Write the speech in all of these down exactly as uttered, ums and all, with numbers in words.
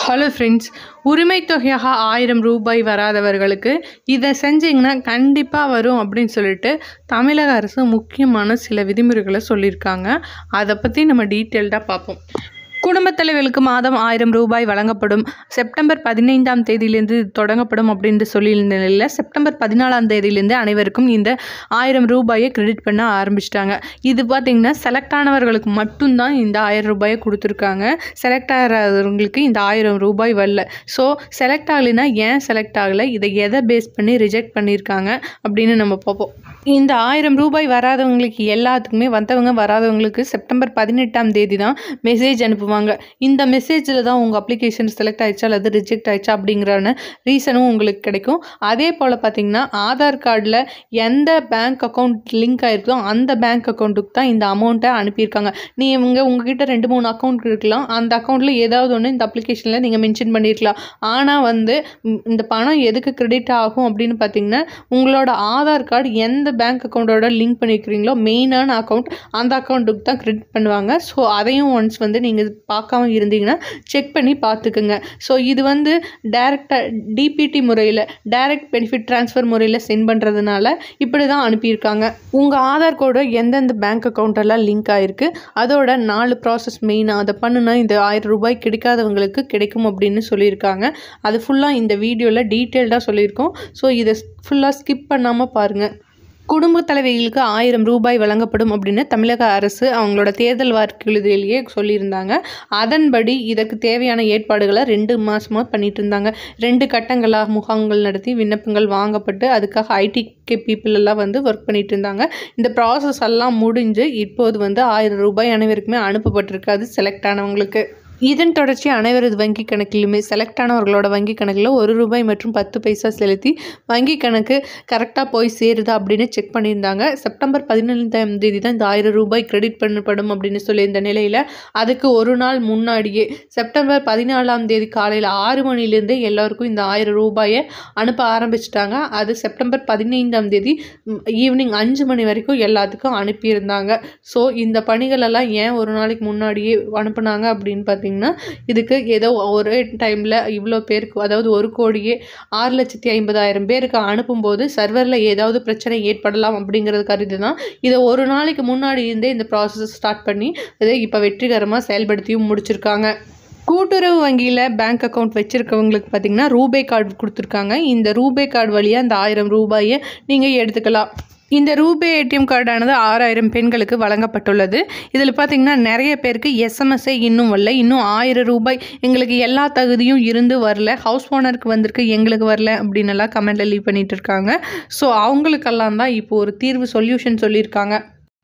Hello friends, உரிமை தொகையாக ஆயிரம் ரூபாய் வராதவர்களுக்கு இதை செஞ்சிங்கன்னா கண்டிப்பாக வரும் அப்படின்னு சொல்லிட்டு தமிழக அரசு முக்கியமான சில விதிமுறைகளை சொல்லியிருக்காங்க. அதை பற்றி நம்ம டீட்டெயில்டாக பார்ப்போம். குடும்பத் தலைவர்களுக்கு மாதம் ஆயிரம் ரூபாய் வழங்கப்படும். செப்டம்பர் பதினைந்தாம் தேதியிலேருந்து தொடங்கப்படும் அப்படின்னு சொல்லியிருந்த நிலையில் செப்டம்பர் பதினாலாம் தேதியிலேருந்து அனைவருக்கும் இந்த ஆயிரம் ரூபாயை கிரெடிட் பண்ண ஆரம்பிச்சிட்டாங்க. இது பார்த்திங்கன்னா செலக்ட் ஆனவர்களுக்கு மட்டும்தான் இந்த ஆயிரம் ரூபாயை கொடுத்துருக்காங்க. செலக்ட் ஆகிறவங்களுக்கு இந்த ஆயிரம் ரூபாய் வரல. ஸோ செலக்ட் ஆகலைன்னா ஏன் செலக்ட் ஆகலை, இதை எதை பேஸ் பண்ணி ரிஜெக்ட் பண்ணியிருக்காங்க அப்படின்னு நம்ம பார்ப்போம். இந்த ஆயிரம் ரூபாய் வராதவங்களுக்கு எல்லாத்துக்குமே வந்தவங்க வராதவங்களுக்கு செப்டம்பர் பதினெட்டாம் தேதி தான் மெசேஜ் அனுப்புவாங்க. இந்த மெசேஜில் தான் உங்கள் அப்ளிகேஷன் செலக்ட் ஆயிடுச்சா அல்லது ரிஜெக்ட் ஆயிடுச்சா அப்படிங்கிறான ரீசனும் உங்களுக்கு கிடைக்கும். அதே போல் பார்த்திங்கன்னா ஆதார் கார்டில் எந்த பேங்க் அக்கௌண்ட் லிங்க் ஆகிருக்கோ அந்த பேங்க் அக்கௌண்ட்டுக்கு தான் இந்த அமௌண்ட்டை அனுப்பியிருக்காங்க. நீ இவங்க உங்ககிட்ட ரெண்டு மூணு அக்கௌண்ட் இருக்கலாம், அந்த அக்கௌண்ட்டில் ஏதாவது ஒன்று இந்த அப்ளிகேஷனில் நீங்கள் மென்ஷன் பண்ணியிருக்கலாம். ஆனால் வந்து இந்த பணம் எதுக்கு கிரெடிட் ஆகும் அப்படின்னு பார்த்திங்கன்னா உங்களோட ஆதார் கார்டு எந்த பேங்க் அக்கௌண்ட்டோட லிங்க் பண்ணியிருக்கிறீங்களோ மெயினான அக்கௌண்ட் அந்த அக்கௌண்ட்டுக்கு தான் கிரெடிட் பண்ணுவாங்க. ஸோ அதையும் ஒன்ஸ் வந்து நீங்கள் பார்க்காம இருந்தீங்கன்னா செக் பண்ணி பார்த்துக்குங்க. ஸோ இது வந்து டைரெக்டாக டிபிடி முறையில் டைரக்ட் பெனிஃபிட் ட்ரான்ஸ்ஃபர் முறையில் சென்ட் பண்ணுறதுனால இப்படி தான் அனுப்பியிருக்காங்க. உங்கள் ஆதார் கோடு எந்தெந்த பேங்க் அக்கௌண்ட்டெல்லாம் லிங்க் ஆகிருக்கு அதோட நாலு ப்ராசஸ் மெயினாக அதை பண்ணுனா இந்த ஆயிரம் ரூபாய் கிடைக்காதவங்களுக்கு கிடைக்கும் அப்படின்னு சொல்லியிருக்காங்க. அது ஃபுல்லாக இந்த வீடியோவில் டீட்டெயில்டாக சொல்லியிருக்கோம். ஸோ இதை ஃபுல்லாக ஸ்கிப் பண்ணாமல் பாருங்கள். குடும்ப தலைவிகளுக்கு ஆயிரம் ரூபாய் வழங்கப்படும் அப்படின்னு தமிழக அரசு அவங்களோட தேர்தல் வாக்குறுதியிலேயே சொல்லியிருந்தாங்க. அதன்படி இதற்கு தேவையான ஏற்பாடுகளை ரெண்டு மாதமாக பண்ணிட்டு இருந்தாங்க. ரெண்டு கட்டங்களாக முகாம்கள் நடத்தி விண்ணப்பங்கள் வாங்கப்பட்டு அதுக்காக ஐடி கே பீப்புள் எல்லாம் வந்து ஒர்க் பண்ணிட்டு இருந்தாங்க. இந்த ப்ராசஸ் எல்லாம் முடிஞ்சு இப்போது வந்து ஆயிரம் ரூபாய் அனைவருக்குமே அனுப்பப்பட்டிருக்காது செலக்ட் ஆனவங்களுக்கு. இதன் தொடர்ச்சி அனைவரது வங்கி கணக்கிலுமே செலக்ட் ஆனவர்களோட வங்கி கணக்கில் ஒரு ரூபாய் மற்றும் பத்து பைசா செலுத்தி வங்கி கணக்கு கரெக்டாக போய் சேருதா அப்படின்னு செக் பண்ணியிருந்தாங்க. செப்டம்பர் பதினைந்தாம் தேதி தான் இந்த ஆயிரம் ரூபாய் கிரெடிட் பண்ணப்படும் அப்படின்னு சொல்லியிருந்த நிலையில் அதுக்கு ஒரு நாள் முன்னாடியே செப்டம்பர் பதினாலாம் தேதி காலையில் ஆறு மணிலேருந்து எல்லோருக்கும் இந்த ஆயிரம் ரூபாயை அனுப்ப ஆரம்பிச்சிட்டாங்க. அது செப்டம்பர் பதினைந்தாம் தேதி ஈவினிங் அஞ்சு மணி வரைக்கும் எல்லாத்துக்கும் அனுப்பியிருந்தாங்க. ஸோ இந்த பணிகளெல்லாம் ஏன் ஒரு நாளைக்கு முன்னாடியே அனுப்புனாங்க அப்படின்னு பார்த்தீங்கன்னா இதுக்கு ஏதோ ஒரே டைமில் இவ்வளோ பேருக்கு, அதாவது ஒரு கோடியே ஆறு லட்சத்தி ஐம்பதாயிரம் பேருக்கு அனுப்பும்போது சர்வரில் ஏதாவது பிரச்சனை ஏற்படலாம் அப்படிங்கிறது கருதி தான் இதை ஒரு நாளைக்கு முன்னாடி இருந்தே இந்த ப்ராசஸ் ஸ்டார்ட் பண்ணி இதை இப்போ வெற்றிகரமாக செயல்படுத்தியும் முடிச்சிருக்காங்க. கூட்டுறவு வங்கியில் பேங்க் அக்கௌண்ட் வச்சுருக்கவங்களுக்கு பார்த்திங்கன்னா ரூபே கார்டு கொடுத்துருக்காங்க. இந்த ரூபே கார்டு வழியாக இந்த ஆயிரம் ரூபாயை நீங்கள் எடுத்துக்கலாம். இந்த ரூபே ஏடிஎம் கார்டானது ஆறாயிரம் பெண்களுக்கு வழங்கப்பட்டுள்ளது. இதில் பார்த்திங்கன்னா நிறைய பேருக்கு எஸ்எம்எஸ்ஸே இன்னும் வரல. இன்னும் ஆயிரம் ரூபாய் எங்களுக்கு எல்லா தகுதியும் இருந்து வரல, ஹவுஸ் ஓனருக்கு வந்திருக்கு எங்களுக்கு வரல அப்படின்னு எல்லாம் கமெண்ட்டில் லீவ் பண்ணிகிட்டு இருக்காங்க. ஸோ அவங்களுக்கெல்லாம் தான் இப்போ ஒரு தீர்வு சொல்யூஷன் சொல்லியிருக்காங்க.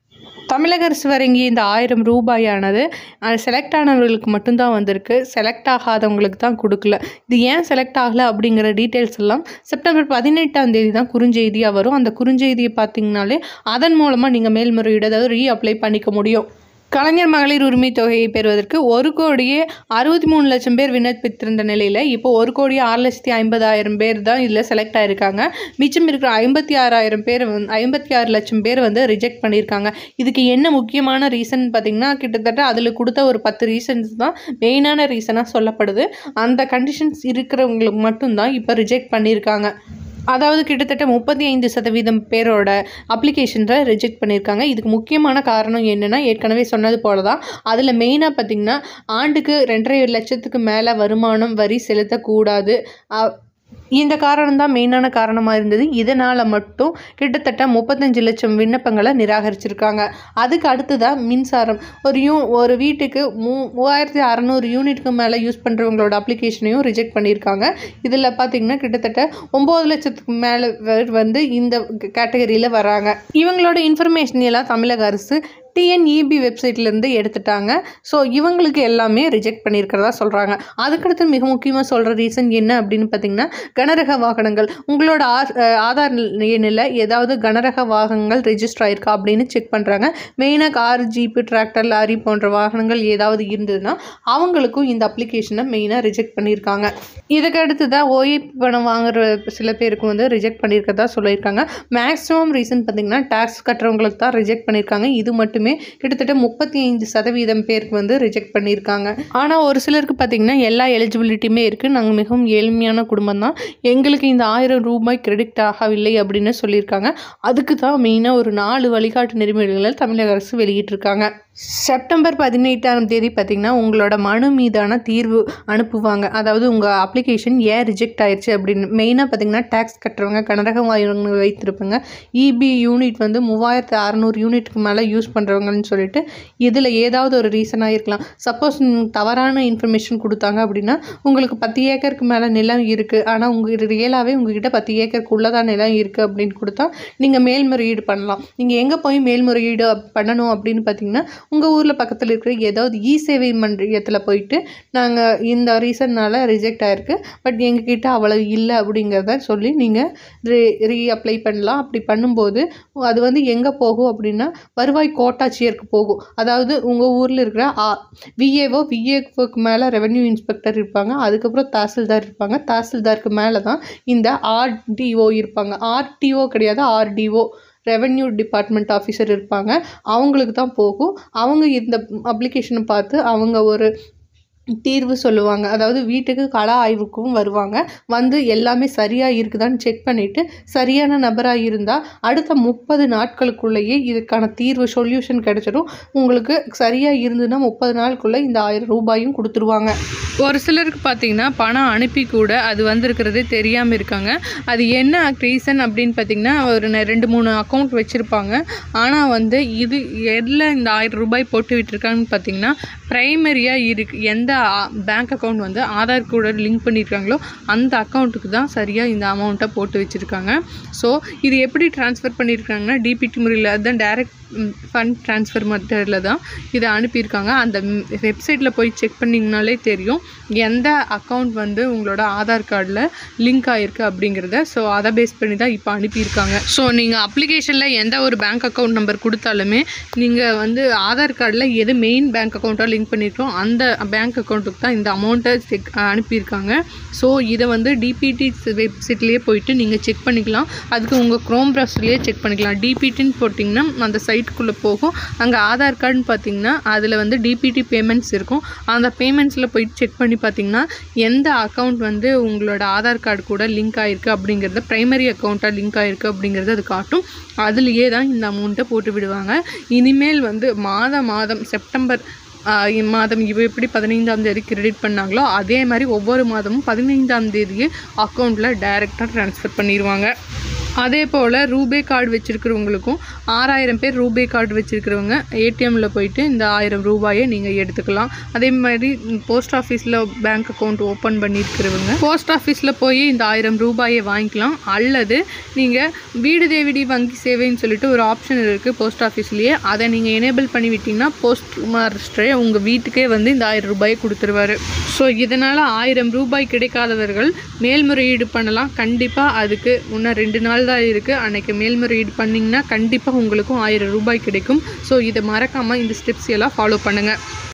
தமிழக அரசு வழங்கிய இந்த ஆயிரம் ரூபாயானது செலக்ட் ஆனவர்களுக்கு மட்டும்தான் வந்திருக்கு, செலக்ட் ஆகாதவங்களுக்கு தான் கொடுக்கல. இது ஏன் செலக்ட் ஆகலை அப்படிங்கிற டீட்டெயில்ஸ் எல்லாம் செப்டம்பர் பதினெட்டாம் தேதி தான் குறுஞ்செய்தியாக வரும். அந்த குறுஞ்செய்தியை பார்த்தீங்கனாலே அதன் மூலமாக நீங்கள் மேல்முறையீடு அதாவது ரீ அப்ளை பண்ணிக்க முடியும். கலைஞர் மகளிர் உரிமை தொகையை பெறுவதற்கு ஒரு கோடியே அறுபத்தி மூணு லட்சம் பேர் விண்ணப்பித்திருந்த நிலையில் இப்போ ஒரு கோடியே ஆறு லட்சத்தி ஐம்பதாயிரம் பேர் தான் இதில் செலக்ட் ஆகிருக்காங்க. மிச்சம் இருக்கிற ஐம்பத்தி ஆறாயிரம் பேர் வந்து ஐம்பத்தி ஆறு லட்சம் பேர் வந்து ரிஜெக்ட் பண்ணியிருக்காங்க. இதுக்கு என்ன முக்கியமான ரீசன் பார்த்திங்கன்னா கிட்டத்தட்ட அதில் கொடுத்த ஒரு பத்து ரீசன்ஸ் தான் மெயினான ரீசனாக சொல்லப்படுது. அந்த கண்டிஷன்ஸ் இருக்கிறவங்களுக்கு மட்டும்தான் இப்போ ரிஜெக்ட் பண்ணியிருக்காங்க. அதாவது கிட்டத்தட்ட முப்பத்தி ஐந்து சதவீதம் பேரோட அப்ளிகேஷன்ஸை ரிஜெக்ட் பண்ணியிருக்காங்க. இதுக்கு முக்கியமான காரணம் என்னென்னா ஏற்கனவே சொன்னது போல தான் அதில் மெயினாக பார்த்திங்கன்னா ஆண்டுக்கு ரெண்டரை லட்சத்துக்கு மேலே வருமானம் வரி செலுத்தக்கூடாது. இந்த காரணம் தான் மெயினான காரணமாக இருந்தது. இதனால் மட்டும் கிட்டத்தட்ட முப்பத்தஞ்சு லட்சம் விண்ணப்பங்களை நிராகரிச்சிருக்காங்க. அதுக்கு அடுத்ததாக மின்சாரம் ஒரு யூ ஒரு வீட்டுக்கு மூ மூவாயிரத்தி அறநூறு யூனிட்டுக்கு மேலே யூஸ் பண்ணுறவங்களோட அப்ளிகேஷனையும் ரிஜெக்ட் பண்ணியிருக்காங்க. இதில் பார்த்திங்கன்னா கிட்டத்தட்ட ஒம்பது லட்சத்துக்கு மேலே வந்து இந்த கேட்டகரியில் வராங்க. இவங்களோட இன்ஃபர்மேஷன் எல்லாம் தமிழக அரசு டிஎன்இபி வெப்சைட்லேருந்து எடுத்துட்டாங்க. ஸோ இவங்களுக்கு எல்லாமே ரிஜெக்ட் பண்ணியிருக்கிறதா சொல்கிறாங்க. அதுக்கடுத்து மிக முக்கியமாக சொல்கிற ரீசன் என்ன அப்படின்னு பார்த்திங்கன்னா கனரக வாகனங்கள் உங்களோட ஆதார் எண்ணில் ஏதாவது கனரக வாகனங்கள் ரெஜிஸ்டர் ஆயிருக்கா அப்படின்னு செக் பண்ணுறாங்க. மெயினாக கார், ஜீப்பு, டிராக்டர், லாரி போன்ற வாகனங்கள் ஏதாவது இருந்ததுன்னா அவங்களுக்கும் இந்த அப்ளிகேஷனை மெயினாக ரிஜெக்ட் பண்ணியிருக்காங்க. இதுக்கு அடுத்து தான் ஓஏபி பணம் வாங்குற சில பேருக்கு வந்து ரிஜெக்ட் பண்ணியிருக்கிறதா சொல்லியிருக்காங்க. மேக்ஸிமம் ரீசன் பார்த்திங்கன்னா டேக்ஸ் கட்டுறவங்களுக்கு தான் ரிஜெக்ட் பண்ணியிருக்காங்க. இது மட்டும் மட்டுமே கிட்டத்தட்ட முப்பத்தி ஐந்து சதவீதம் பேருக்கு வந்து ரிஜெக்ட் பண்ணியிருக்காங்க. ஆனால் ஒரு சிலருக்கு பார்த்திங்கன்னா எல்லா எலிஜிபிலிட்டியுமே இருக்குது, நாங்கள் மிகவும் ஏழ்மையான குடும்பம் தான், எங்களுக்கு இந்த ஆயிரம் ரூபாய் கிரெடிட் ஆகவில்லை அப்படின்னு சொல்லியிருக்காங்க. அதுக்கு தான் மெயினாக ஒரு நாலு வழிகாட்டு நெறிமுறைகளை தமிழக அரசு வெளியிட்டிருக்காங்க. செப்டம்பர் பதினெட்டாம் தேதி பார்த்திங்கன்னா உங்களோட மனு மீதான தீர்வு அனுப்புவாங்க. அதாவது உங்கள் அப்ளிகேஷன் ஏன் ரிஜெக்ட் ஆயிடுச்சு அப்படின்னு. மெயினாக பார்த்திங்கன்னா டேக்ஸ் கட்டுறவங்க, கனரகம் வாங்கி வைத்திருப்பாங்க, இபி யூனிட் வந்து மூவாயிரத்து அறநூறு யூனிட்டுக்கு மேலே யூஸ் பண்ணுறவங்கன்னு சொல்லிட்டு இதில் ஏதாவது ஒரு ரீசனாக இருக்கலாம். சப்போஸ் தவறான இன்ஃபர்மேஷன் கொடுத்தாங்க அப்படின்னா உங்களுக்கு பத்து ஏக்கருக்கு மேலே நிலம் இருக்குது, ஆனால் உங்கள் ரியலாகவே உங்ககிட்ட பத்து ஏக்கருக்குள்ளே தான் நிலம் இருக்குது அப்படின்னு கொடுத்தா நீங்கள் மேல்முறையீடு பண்ணலாம். நீங்கள் எங்கே போய் மேல்முறையீடு பண்ணணும் அப்படின்னு பார்த்தீங்கன்னா உங்கள் ஊரில் பக்கத்தில் இருக்கிற ஏதாவது இ சேவை மன்றத்தில் போயிட்டு நாங்கள் இந்த ரீசன்னால் ரிஜெக்ட் ஆகிருக்கு, பட் எங்ககிட்ட அவ்வளவு இல்லை அப்படிங்கிறத சொல்லி நீங்கள் ரீ ரீ அப்ளை பண்ணலாம். அப்படி பண்ணும்போது அது வந்து எங்கே போகும் அப்படின்னா வருவாய் கோட்டாட்சியருக்கு போகும். அதாவது உங்கள் ஊரில் இருக்கிற விஏஓ விஏஓக்கு மேலே ரெவென்யூ இன்ஸ்பெக்டர் இருப்பாங்க, அதுக்கப்புறம் தாசில்தார் இருப்பாங்க, தாசில்தாருக்கு மேலே தான் இந்த ஆர்டிஓ இருப்பாங்க. ஆர்டிஓ கிடையாது, ஆர்டிஓ ரெவென்யூ டிபார்ட்மெண்ட் ஆஃபீஸர் இருப்பாங்க. அவங்களுக்கு தான் போகும். அவங்க இந்த அப்ளிகேஷனை பார்த்து அவங்க ஒரு தீர்வு சொல்லுவாங்க. அதாவது வீட்டுக்கு கள ஆய்வுக்கும் வருவாங்க. வந்து எல்லாமே சரியாக இருக்குதான்னு செக் பண்ணிவிட்டு சரியான நபராக இருந்தால் அடுத்த முப்பது நாட்களுக்குள்ளேயே இதுக்கான தீர்வு சொல்யூஷன் கிடச்சிடும். உங்களுக்கு சரியாக இருந்ததுன்னா முப்பது நாளுக்குள்ளே இந்த ஆயிரம் ரூபாயும் கொடுத்துருவாங்க. ஒரு சிலருக்கு பார்த்திங்கன்னா பணம் அனுப்பி கூட அது வந்திருக்கிறதே தெரியாமல் இருக்காங்க. அது என்ன ரீசன் அப்படின்னு பார்த்திங்கன்னா ஒரு ரெண்டு மூணு அக்கௌண்ட் வச்சுருப்பாங்க. ஆனால் வந்து இது எதில் இந்த ஆயிரம் ரூபாய் போட்டு விட்டுருக்காங்கன்னு பார்த்திங்கன்னா ப்ரைமரியாக இருக்கு எந்த பேங்க் அக்கௌண்ட் வந்து ஆதார் கூட லிங்க் பண்ணியிருக்காங்களோ அந்த அக்கௌண்ட்டுக்கு தான் சரியாக இந்த அமௌண்ட்டை போட்டு வச்சுருக்காங்க. ஸோ இது எப்படி ட்ரான்ஸ்ஃபர் பண்ணியிருக்காங்கன்னா டிபிடி முறையில் அதுதான் டைரக்ட் ஃபண்ட் ட்ரான்ஸ்ஃபர் மெத்தடில் தான் இதை அனுப்பியிருக்காங்க. அந்த வெப்சைட்டில் போய் செக் பண்ணிங்கனாலே தெரியும் எந்த அக்கௌண்ட் வந்து உங்களோட ஆதார் கார்டில் லிங்க் ஆகிருக்கு அப்படிங்கிறத. ஸோ அதை பேஸ் பண்ணி தான் இப்போ அனுப்பியிருக்காங்க. ஸோ நீங்கள் அப்ளிகேஷனில் எந்த ஒரு பேங்க் அக்கௌண்ட் நம்பர் கொடுத்தாலுமே நீங்கள் வந்து ஆதார் கார்டில் எது மெயின் பேங்க் அக்கௌண்ட்டாக லிங்க் பண்ணியிருக்கோம் அந்த பேங்க் அக்கௌண்ட்டுக்கு தான் இந்த அமௌண்ட்டை செக் அனுப்பியிருக்காங்க. ஸோ இதை வந்து டிபிடி வெப்சைட்லேயே போயிட்டு நீங்கள் செக் பண்ணிக்கலாம். அதுக்கு உங்கள் க்ரோம் ப்ரௌசர்லேயே செக் பண்ணிக்கலாம். டிபிடின்னு போட்டிங்கன்னா அந்த சைட்டுக்குள்ளே போகும். அங்கே ஆதார் கார்டுன்னு பார்த்தீங்கன்னா அதில் வந்து டிபிடி பேமெண்ட்ஸ் இருக்கும். அந்த பேமெண்ட்ஸில் போயிட்டு செக் பண்ணி பார்த்தீங்கன்னா எந்த அக்கௌண்ட் வந்து உங்களோட ஆதார் கார்டு கூட லிங்க் ஆகிருக்கு அப்படிங்கிறத ப்ரைமரி அக்கௌண்ட்டாக லிங்க் ஆகிருக்கு அப்படிங்கிறத அது காட்டும். அதுலேயே தான் இந்த அமௌண்ட்டை போட்டு விடுவாங்க. இனிமேல் வந்து மாதம் மாதம் செப்டம்பர் மாதம் இவ எப்படி பதினைந்தாம் தேதி கிரெடிட் பண்ணாங்களோ அதே மாதிரி ஒவ்வொரு மாதமும் பதினைந்தாம் தேதியே அக்கௌண்ட்டில் டைரெக்டாக ட்ரான்ஸ்ஃபர் பண்ணிடுவாங்க. அதே போல் ரூபே கார்டு வச்சுருக்கிறவங்களுக்கும் ஆறாயிரம் பேர் ரூபே கார்டு வச்சுருக்கிறவங்க ஏடிஎம்மில் போயிட்டு இந்த ஆயிரம் ரூபாயை நீங்கள் எடுத்துக்கலாம். அதே மாதிரி போஸ்ட் ஆஃபீஸில் பேங்க் அக்கௌண்ட் ஓப்பன் பண்ணியிருக்கிறவங்க போஸ்ட் ஆஃபீஸில் போய் இந்த ஆயிரம் ரூபாயை வாங்கிக்கலாம். அல்லது நீங்கள் வீடு தேடி வங்கி சேவைன்னு சொல்லிட்டு ஒரு ஆப்ஷன் இருக்குது போஸ்ட் ஆஃபீஸ்லேயே, அதை நீங்கள் எனேபிள் பண்ணி விட்டிங்கன்னா போஸ்ட் மாஸ்டரே உங்கள் வீட்டுக்கே வந்து இந்த ஆயிரம் ரூபாயை கொடுத்துருவார். ஸோ இதனால் ஆயிரம் ரூபாய் கிடைக்காதவர்கள் மேல்முறையீடு பண்ணலாம். கண்டிப்பாக அதுக்கு இன்னும் ரெண்டு நாள் தான் இருக்குது. அன்றைக்கி மேல்முறையீடு பண்ணிங்கன்னா கண்டிப்பாக உங்களுக்கும் ஆயிரம் ரூபாய் கிடைக்கும். ஸோ இதை மறக்காமல் இந்த ஸ்டெப்ஸ் எல்லாம் ஃபாலோ பண்ணுங்கள்.